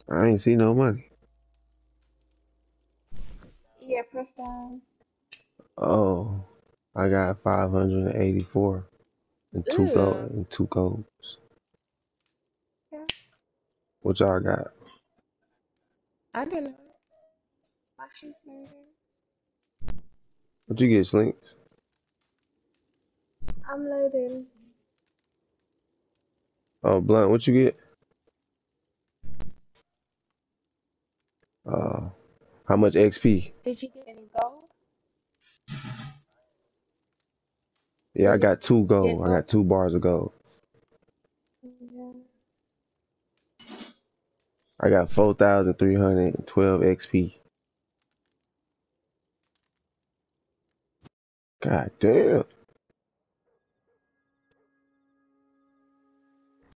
I ain't see no money. Yeah, press down. Oh, I got 584 and Ugh. two golds. Yeah, What y'all got? I don't know. My shit's loading. What you get, Slinks? I'm loading. Oh, Blunt, what you get? Uh, how much XP? Did you get any gold? Yeah, I Did got two you get gold. I gold? got 2 bars of gold. Yeah. I got 4,312 XP. God damn.